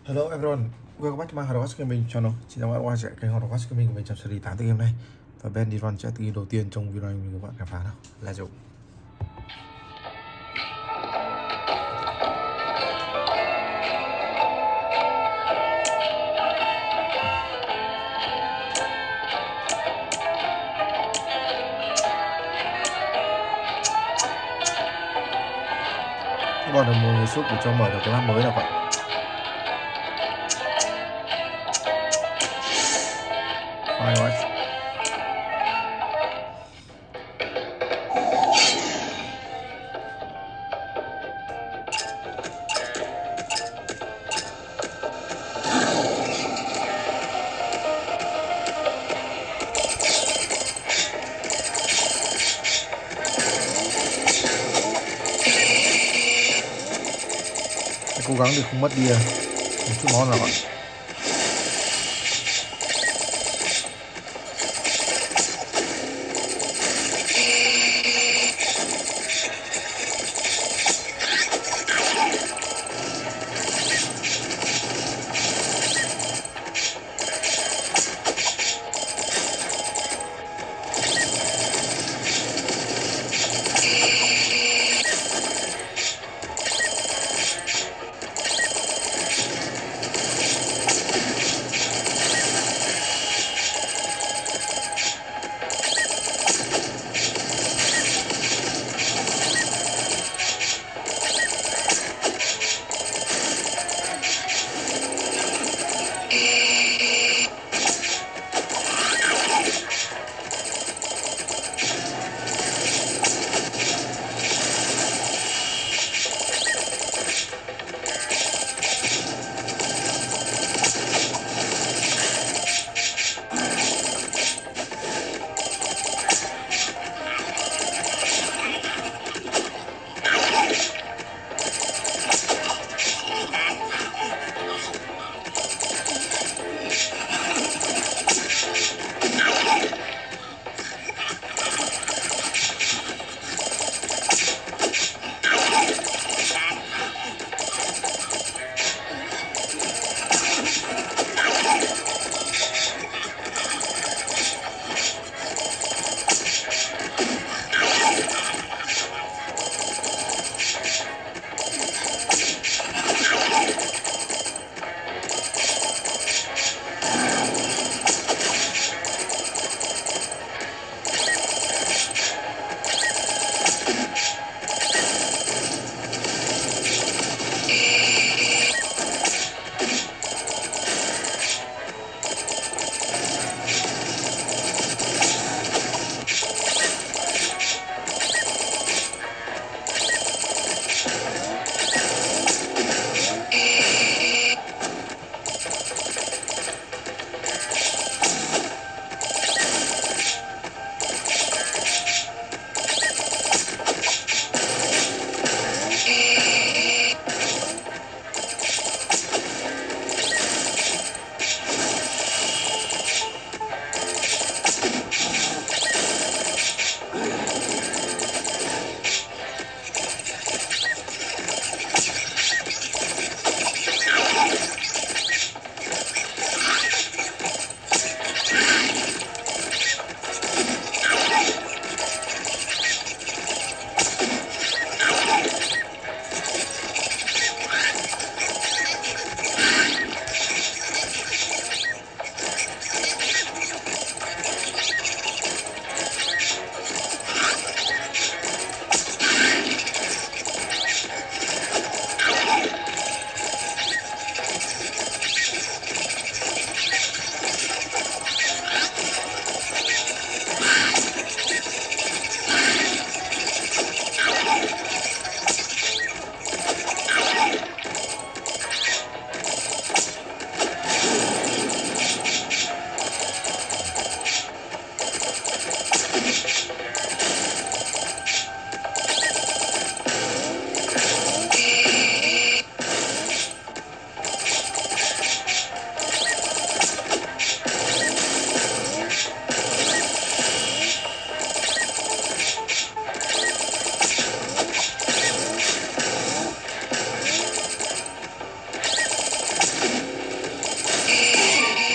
Hello everyone, welcome back to my Hardware Gaming channel. Xin chào các bạn quay trở lại kênh Hardware Gaming của mình trong series 8 tựa game này. Và Ben đi run sẽ tự game đầu tiên trong video này như các bạn khám phá nào. Let's go. Các bạn đừng mua người giúp để cho mở được cái map mới nào vậy. Firewatch. Cố gắng để không mất đi một chút máu nào bạn.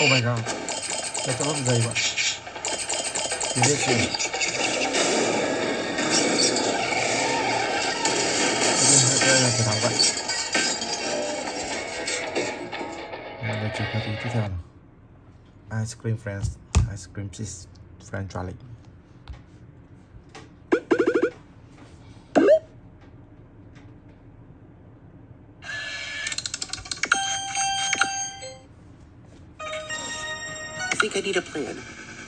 Oh my god. Cái cho nó dày vậy. Delicious. Đây là thằng vậy. Đây chưa có tiếp theo nào. Ice cream friends, ice cream cheese French garlic. I think I need a plan.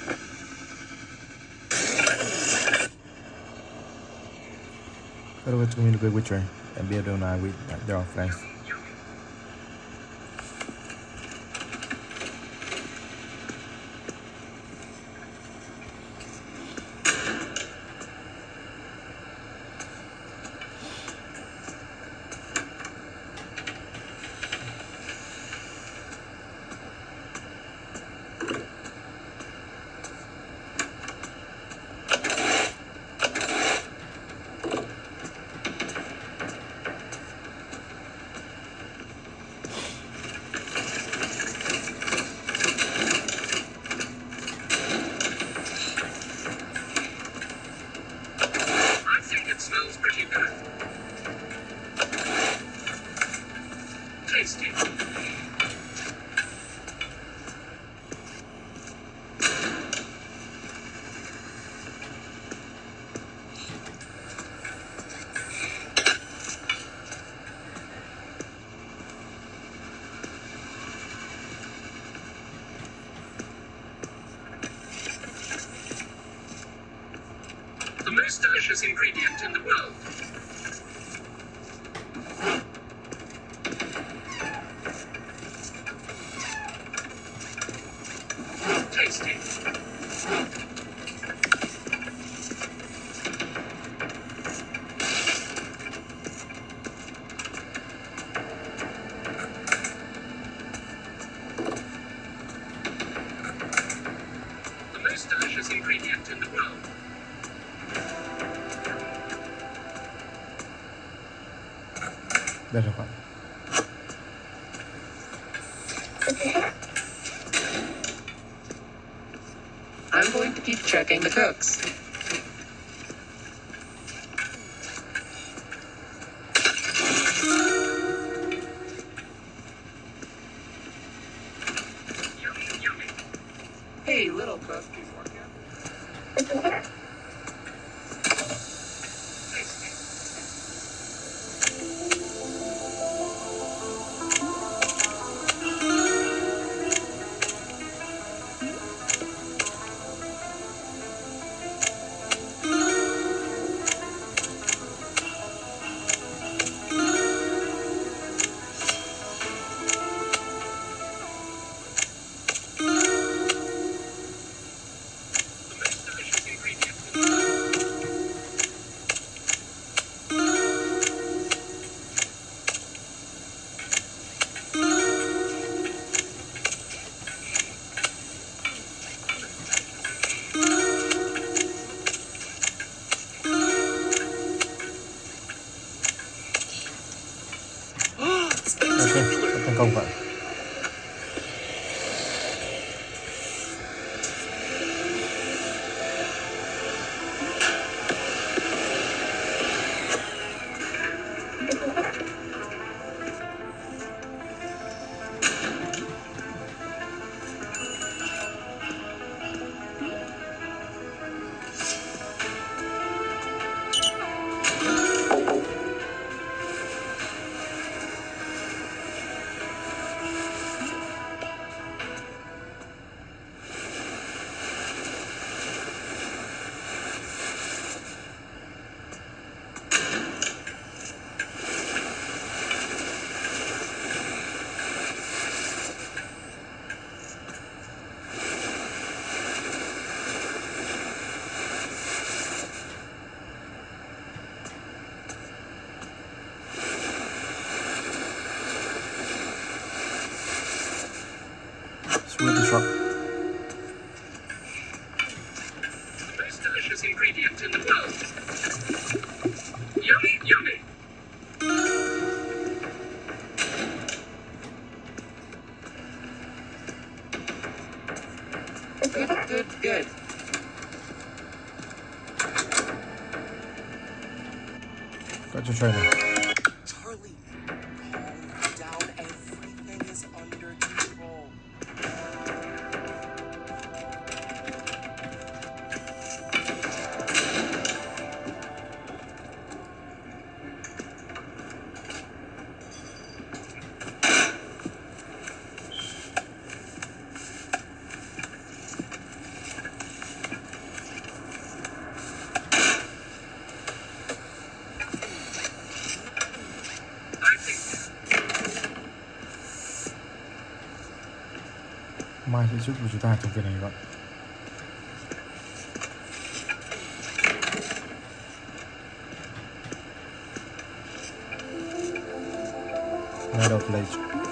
Otherwise, communicate with her and build on with their friends. The most delicious ingredient in the world. Tasty. The most delicious ingredient in the world. Đây là vậy. I'm going to keep checking the cooks. Yummy, yummy. Hey, little cook. Thành công vậy. Swedish rock. The most delicious ingredient in the world. Yummy, yummy. Good. Có cho chơi này. Charlie, calm down. Everything is under control. I think Mai sẽ giúp của chúng ta trong việc này các bạn. Ngay đầu play.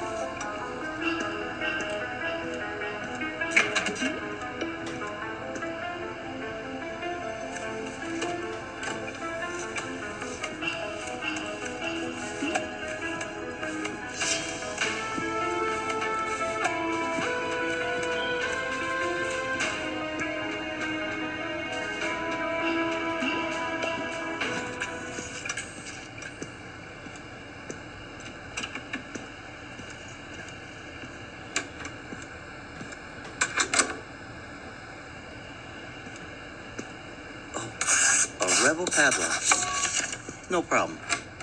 A rebel padlock. No problem.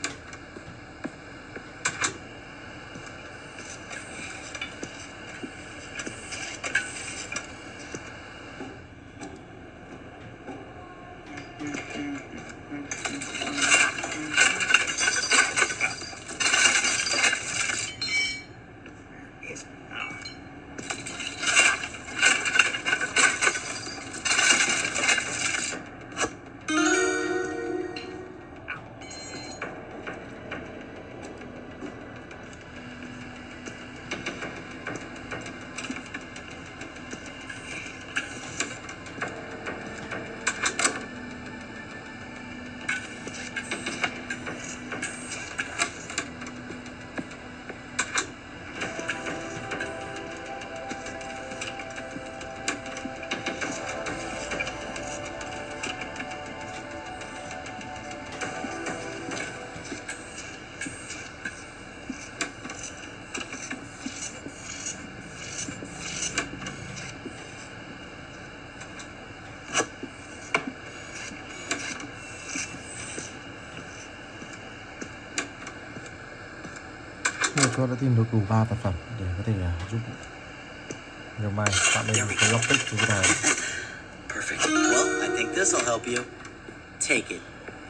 Tôi đã tìm được đủ 3 vật phẩm để có thể giúp nhiều mai tạo nên một cái lockpick cho cái này. Perfect. Well, I think this'll help you. Take it.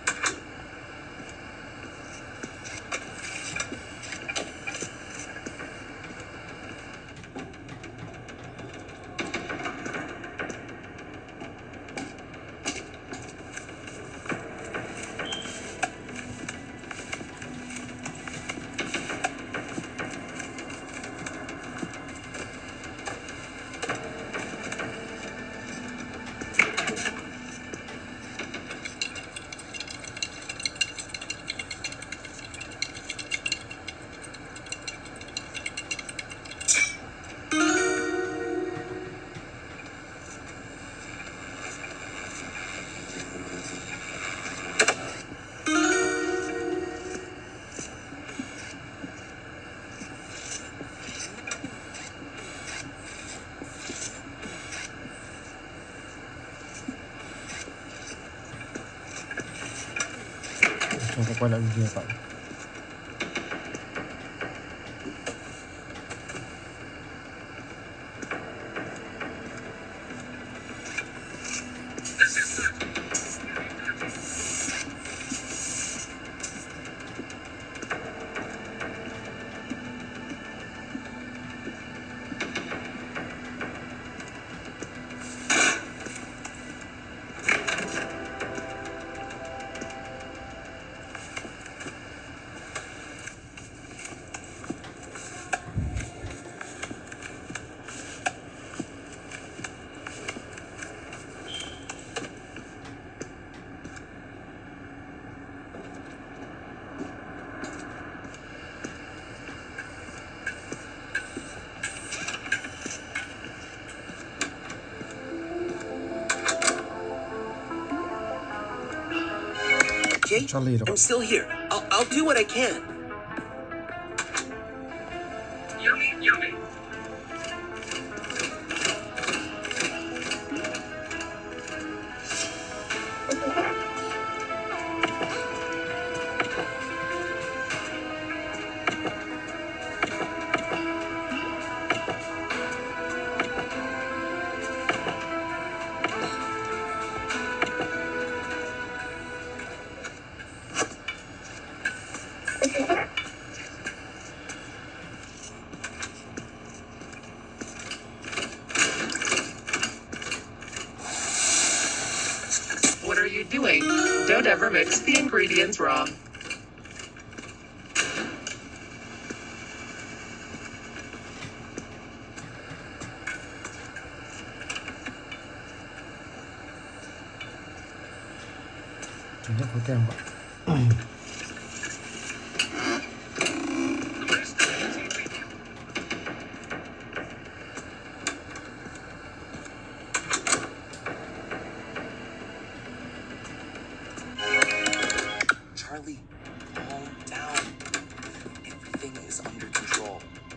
Chúng ta quay lại bên kia các bạn. this is good. Okay? Charlie rồi. I'm still here. I'll do what I can. Yummy, yummy. What are you doing? Don't ever mix the ingredients wrong. Thứ nhất có kem vậy. The most delicious ingredient. Charlie, calm down. Everything is under control.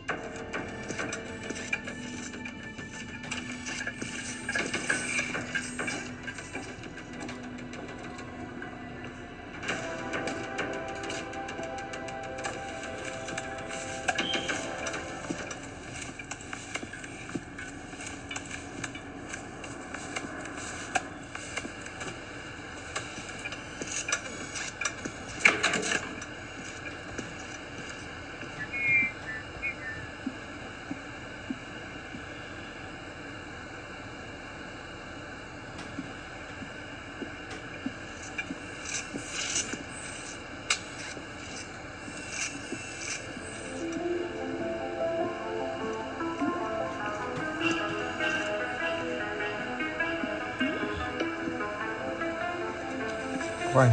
Quay.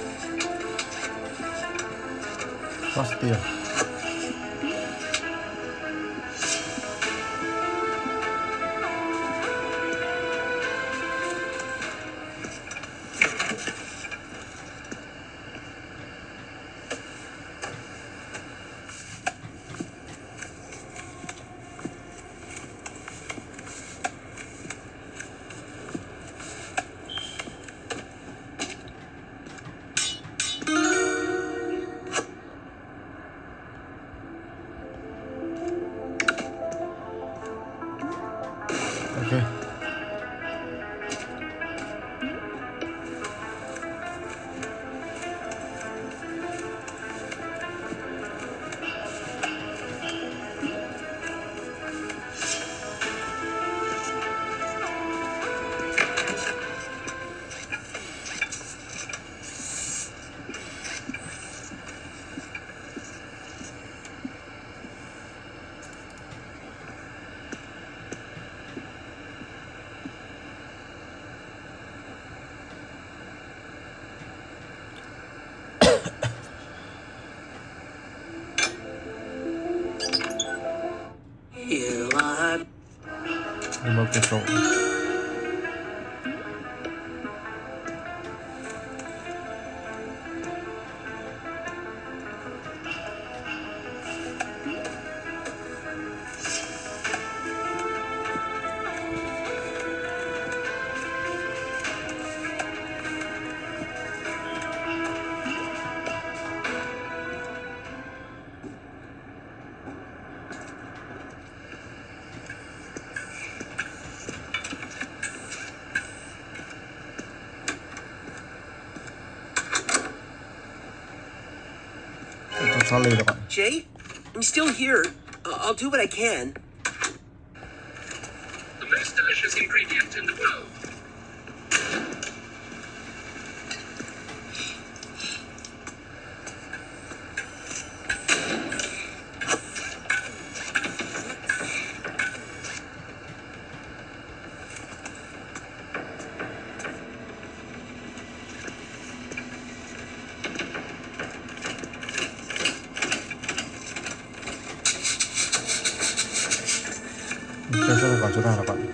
Xoát tiền. Ok. Here I... Remote control. Charlie rồi bạn. Jay, I'm still here. I'll do what I can. The most delicious ingredient in the world. Cái sẽ vào chỗ nào là bạn.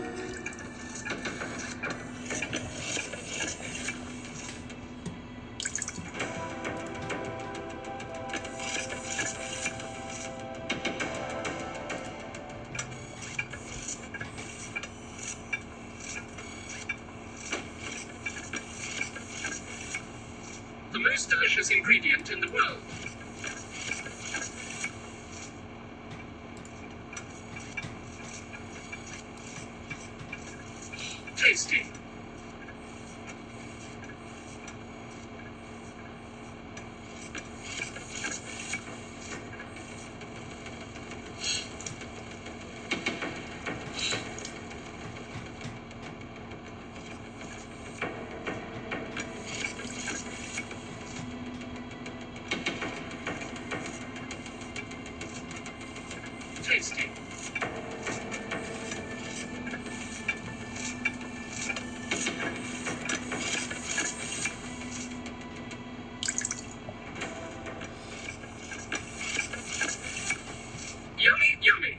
delicious ingredient in the world. Tasty. Tasty. Yummy, yummy.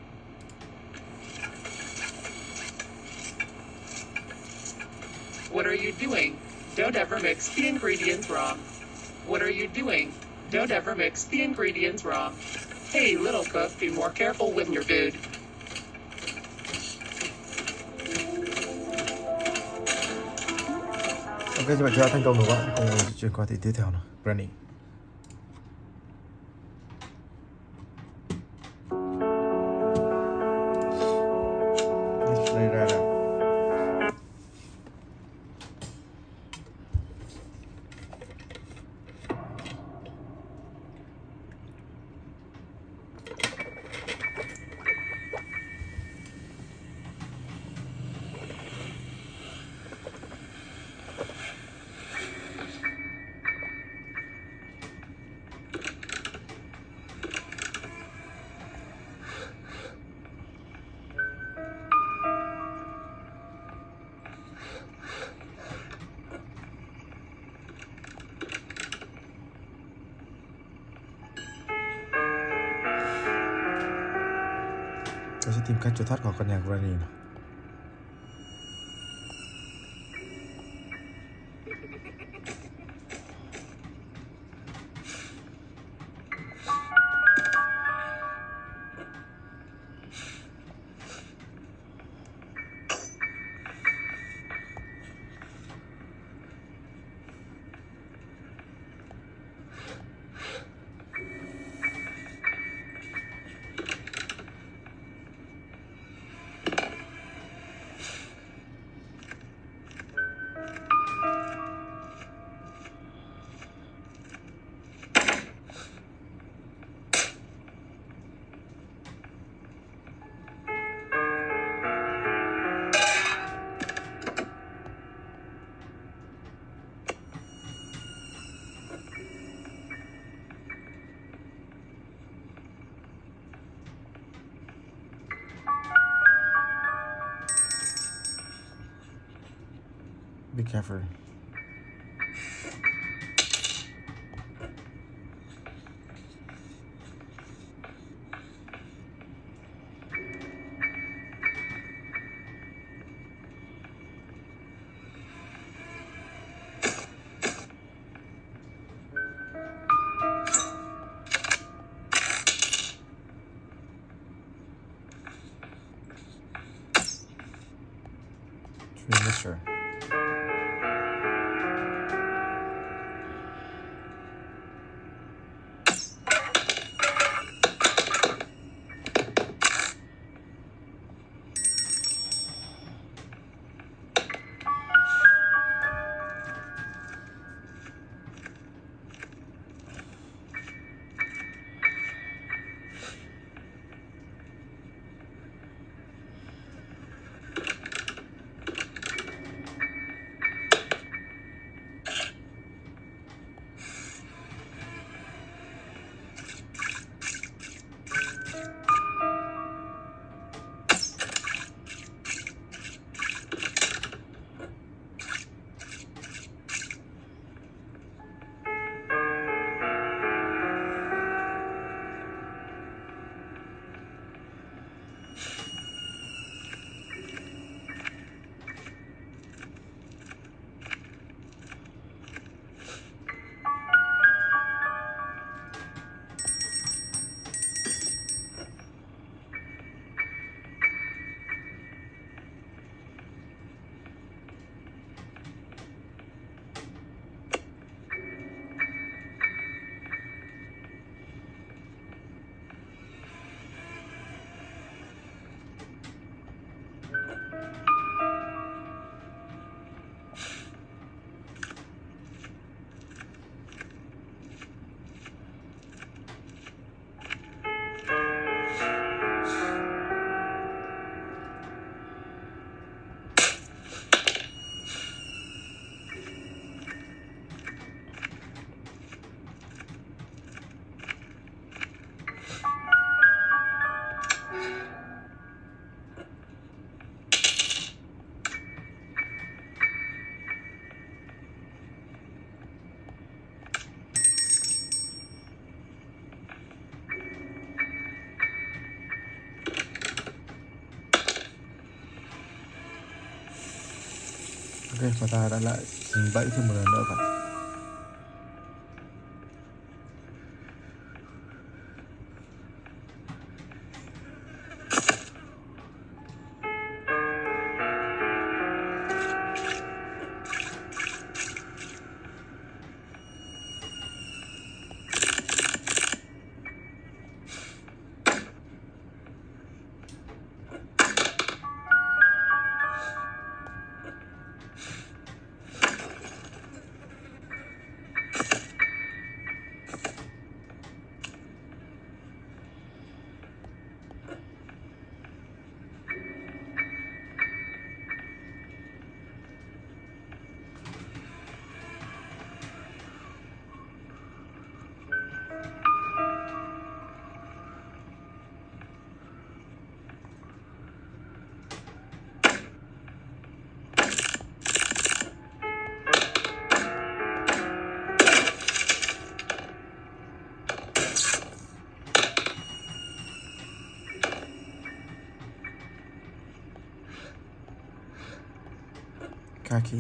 What are you doing? Don't ever mix the ingredients wrong. What are you doing? Don't ever mix the ingredients wrong. Hey, little cook, be more careful with your food. Ok, như vậy chúng ta thành công rồi các bạn. Cùng chuyển qua thì tiếp theo nào. Granny. Đây ra nào. Tôi sẽ tìm cách trốn thoát khỏi căn nhà Granny nào. Be careful. Sure. Ok, và ta đã lại dính bẫy thêm một lần nữa bạn. Kaki.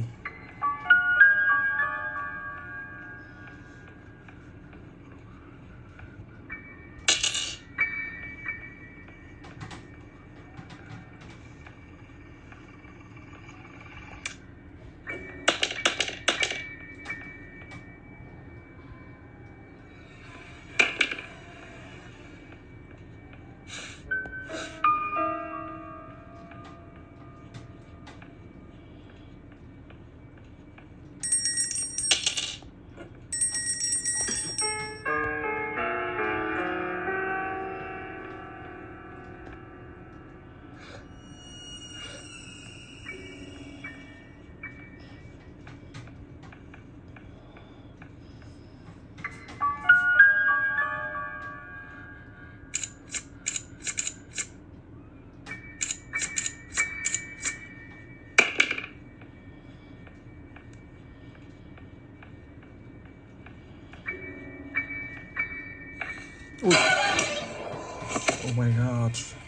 Ui. Oh my god.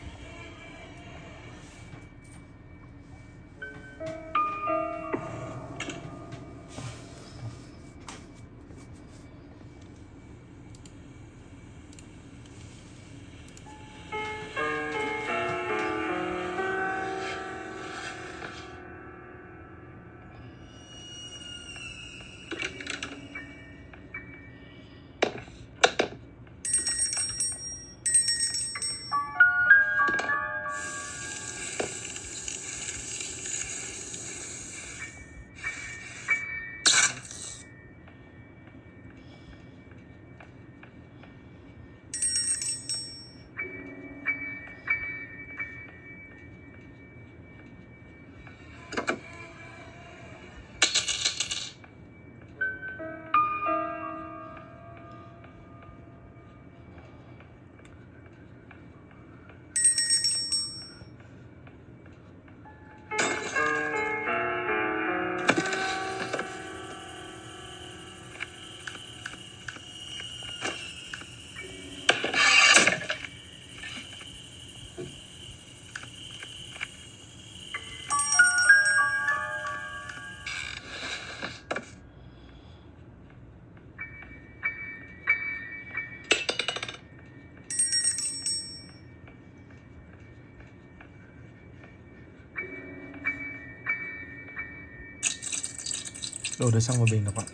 Đổ được xong vào bình các bạn.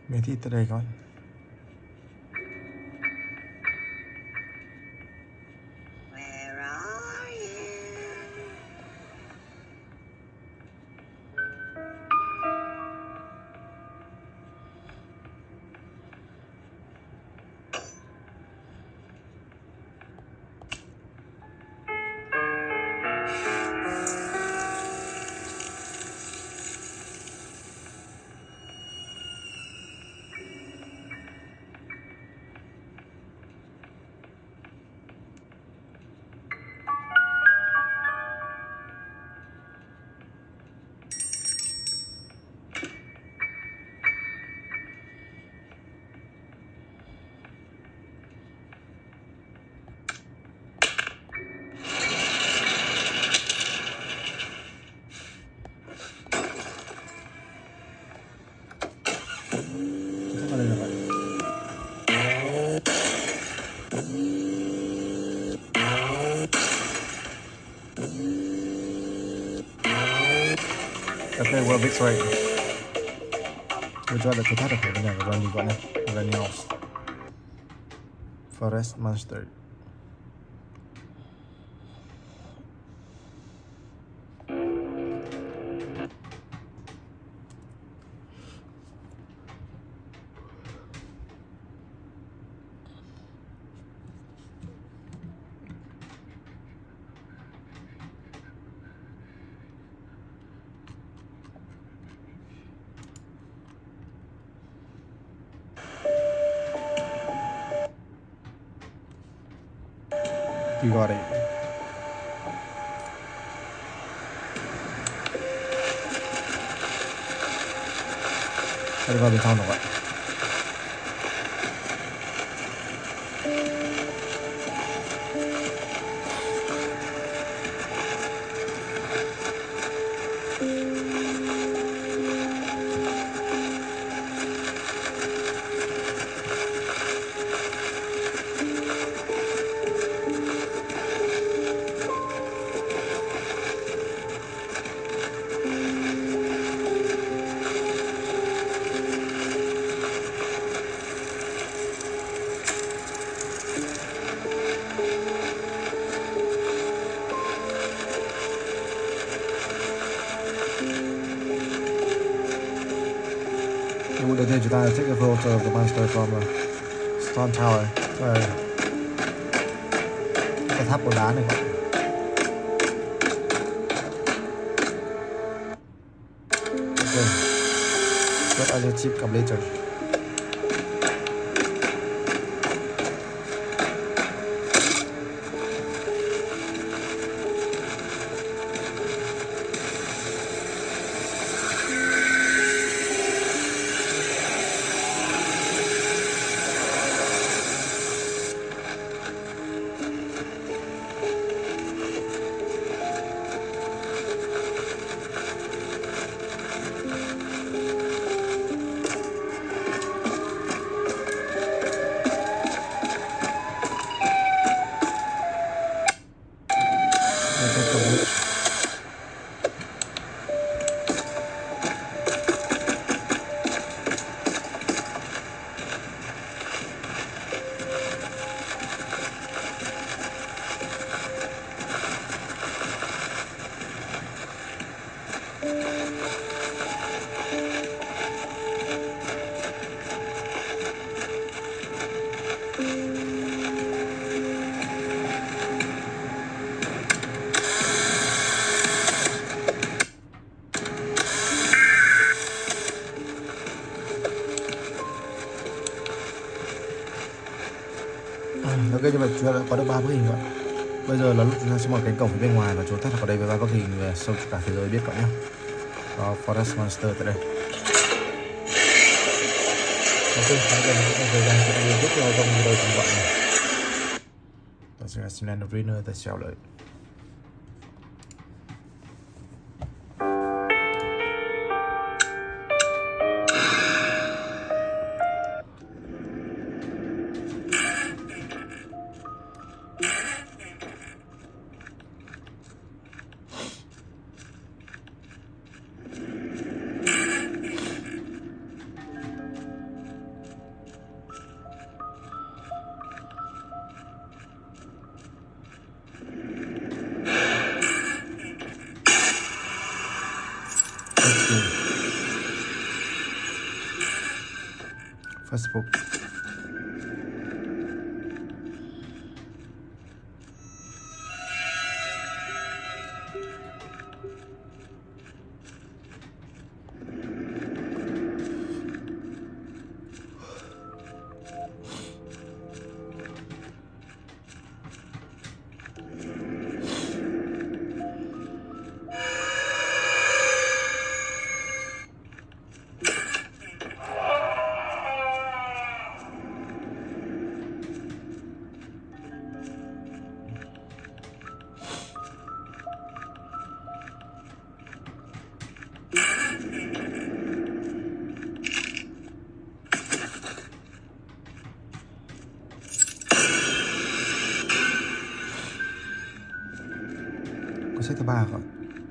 Mình thích tới đây coi. Where are you? Chắc là đây là vậy. Okay, well, it's right. We'll try the potato for the next one. You got anything else? Forest monster. You got it. Hadi vào bên trong rồi. Đầu tiên chúng ta take a photo of the monster from Stone Tower. Rồi. Cái tháp của đá này các bạn. Ok. What are the chip calculator? Ok, như vậy chúng ta đã có được 3 bức hình rồi. Bây giờ là lúc chúng ta sẽ mở cánh cổng phía bên ngoài và chúng ta vào đây với 3 bức hình sâu cho cả thế giới biết các nhé. Đó, Forest Monster tại đây. Ok, hãy dành một thời gian cho các bạn tiếp theo trong video cùng bạn này. Ta sẽ xin lên Riner ta xèo lợi. Facebook. Có sách thứ 3 rồi.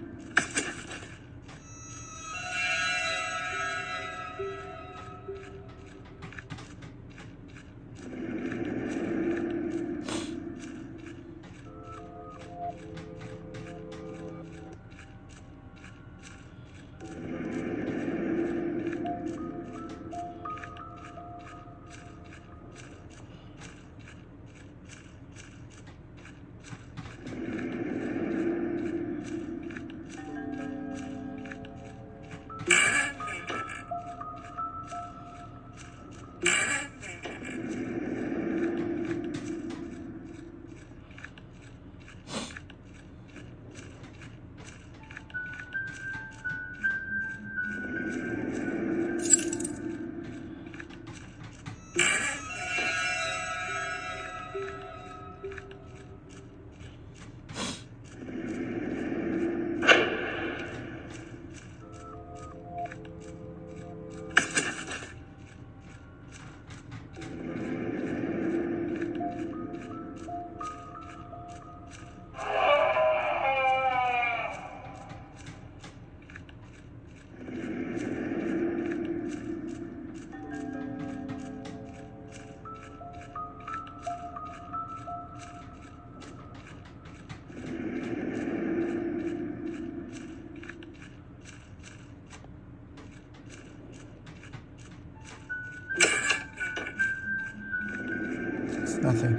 It's nothing.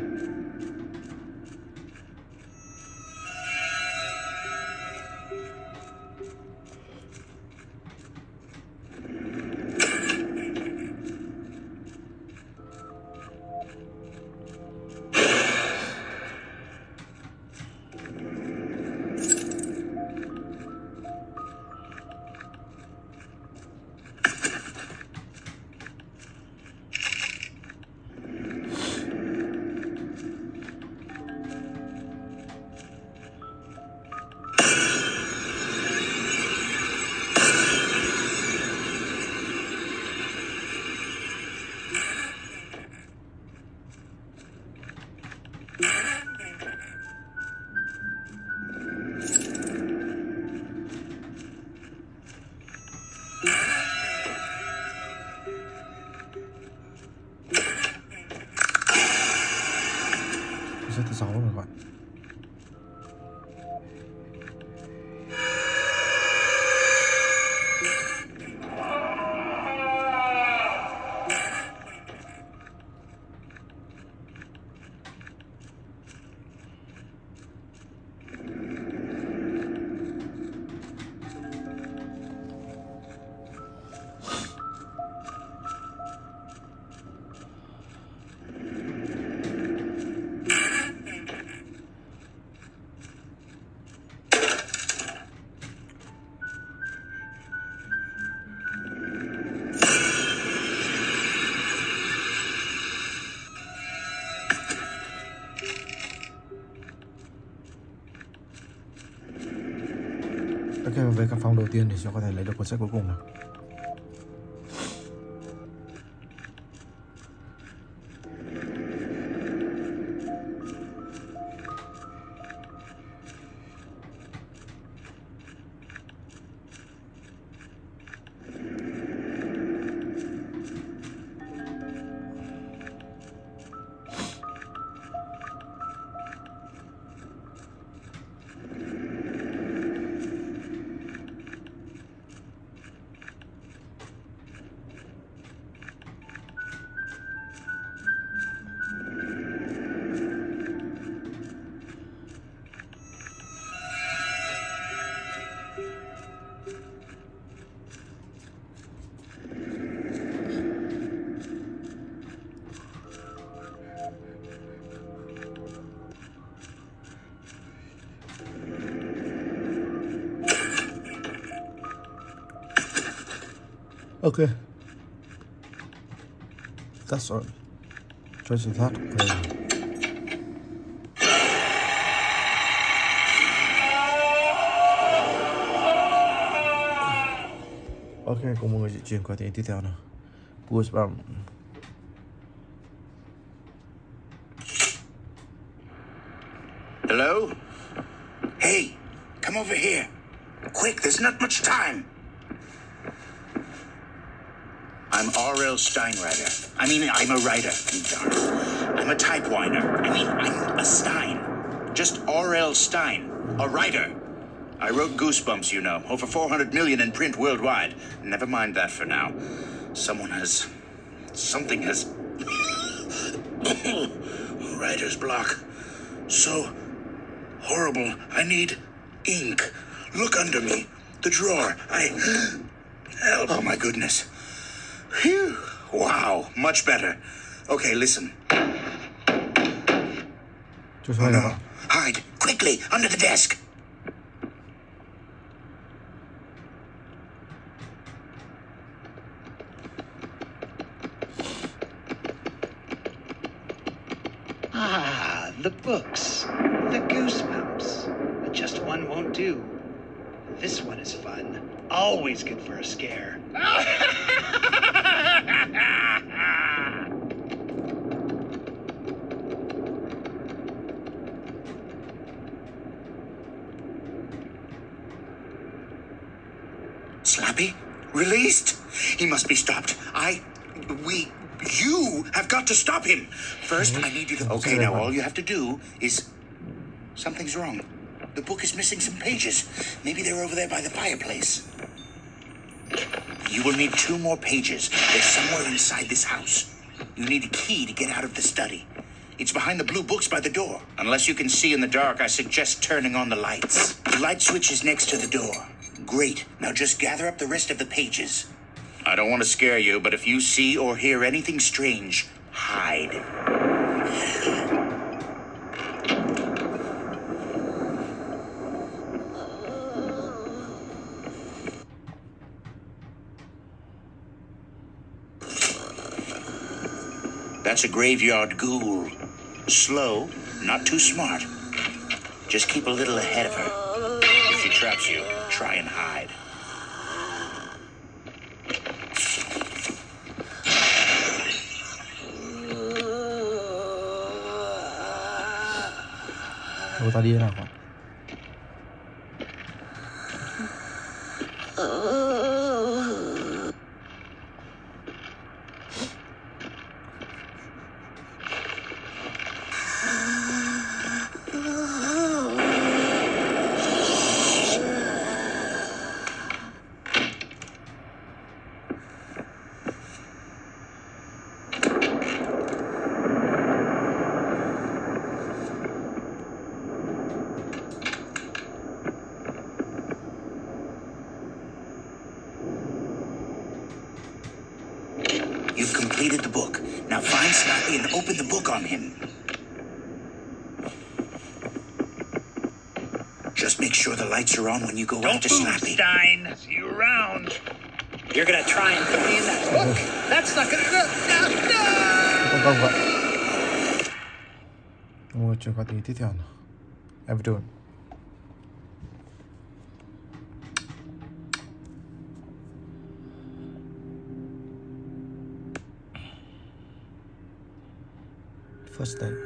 Sách thứ 6 rồi các bạn. Ok, và về căn phòng đầu tiên thì sẽ có thể lấy được cuốn sách cuối cùng nào. Okay. That's all. Choice that. Ok, cùng mọi người di chuyển qua tiếng tiếp theo nào. Goosebumps. Hello? Hey, come over here. Quick, there's not much time. I'm R.L. Steinwriter. I mean, I'm a writer. I'm a typewriter. I mean, I'm a Stein. Just R.L. Stein, a writer. I wrote Goosebumps, you know. Over 400 million in print worldwide. Never mind that for now. Something has... Writer's block. So horrible. I need ink. Look under me. The drawer. Help. Oh, my goodness. Phew. Wow. Much better. Okay, listen. Oh, no. Hide. Quickly. Under the desk. Ah, the books. The Goosebumps. But just one won't do. This one is fun. Always good for a scare. Slappy? Released? He must be stopped. You have got to stop him. First, I need you to... Okay, now all you have to do is... Something's wrong. The book is missing some pages. Maybe they're over there by the fireplace. You will need 2 more pages. They're somewhere inside this house. You need a key to get out of the study. It's behind the blue books by the door. Unless you can see in the dark, I suggest turning on the lights. The light switch is next to the door. Great. Now just gather up the rest of the pages. I don't want to scare you, but if you see or hear anything strange, hide. That's a graveyard ghoul. Slow, not too smart. Just keep a little ahead of her. If she traps you, try and hide. Cô ta đi thế nào hả? You've completed the book. Now find Slappy and open the book on him. Just make sure the lights are on when you go after Slappy. Stein. See you around. You're gonna try and put me in that book? That's not gonna... No! Vâng vậy. Ngồi chuyển qua tình tiếp theo nào. Everton. First day.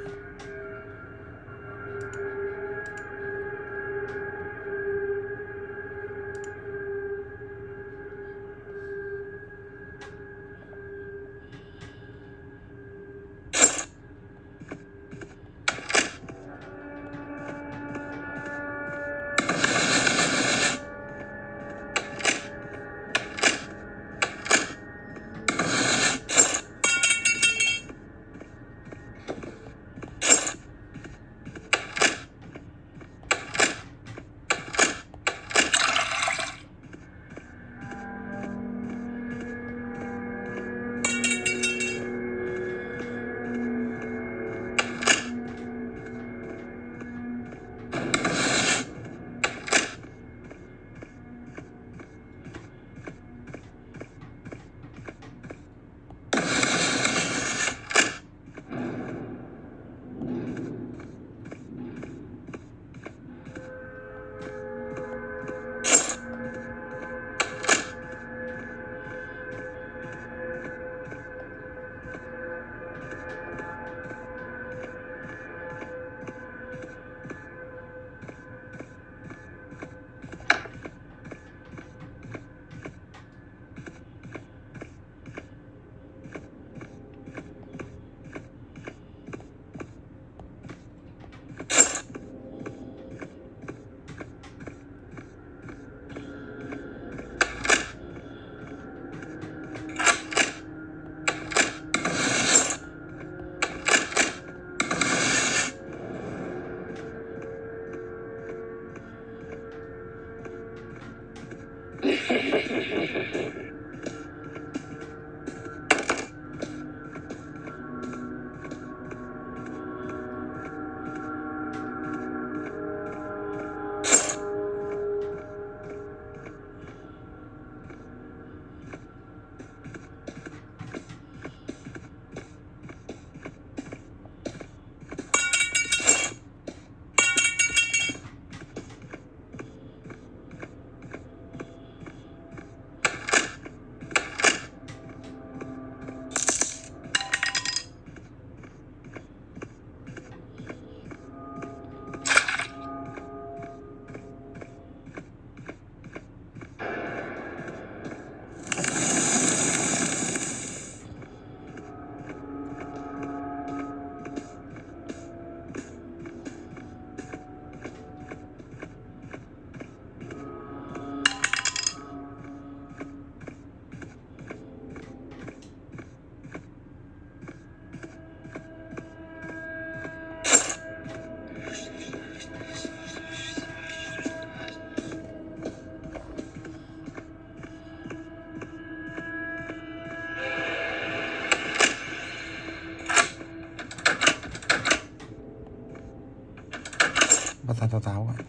Batata táo ạ.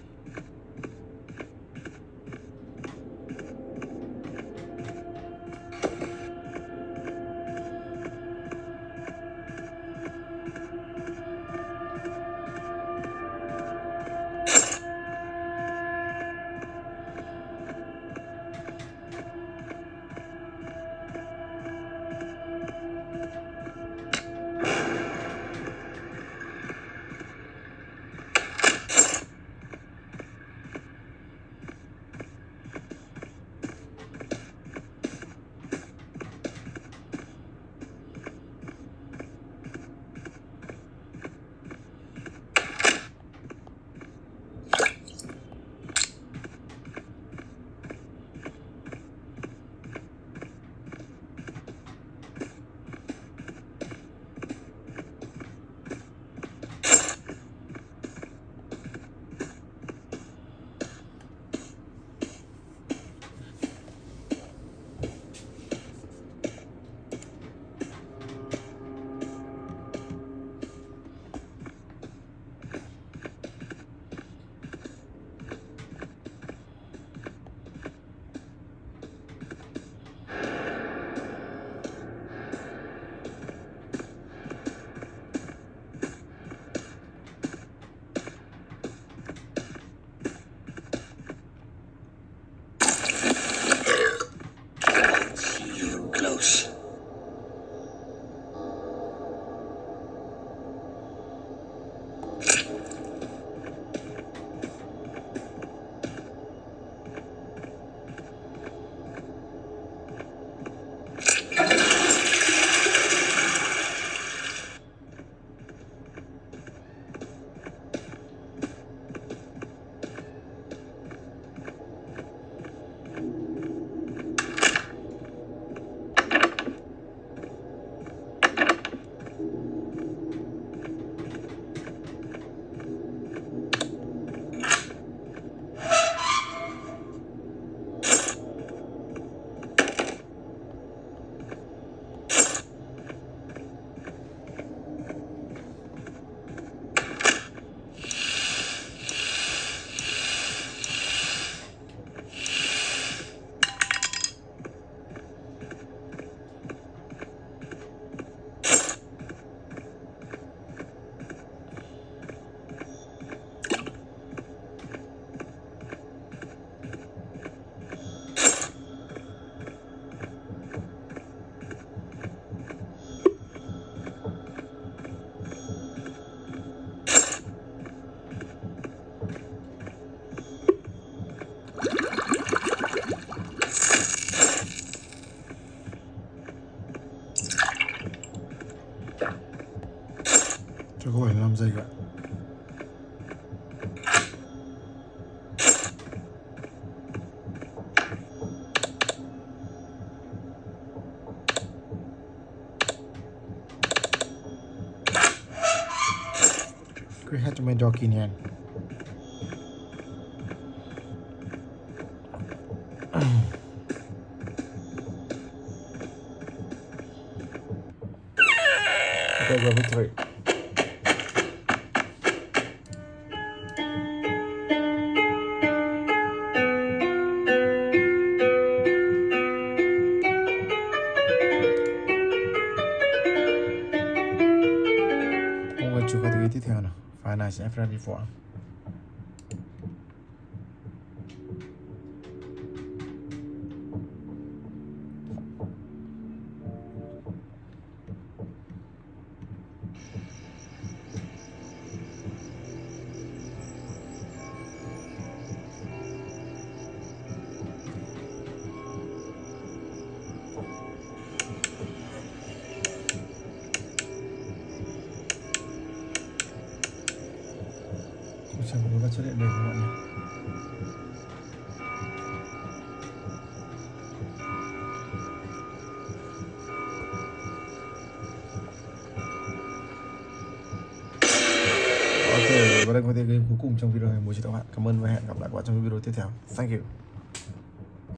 Cho có 75 giây ạ. Cứ hát cho mình cho kỷ niệm. Okay, we're victory. Chưa qua tới tiếp theo nào. File này sẽ ready for. Xem nó xuất hiện đây các bạn nhé. Ok, và đây có thể game cuối cùng trong video này. Muốn chào các bạn. Cảm ơn và hẹn gặp lại các bạn trong video tiếp theo. Thank you.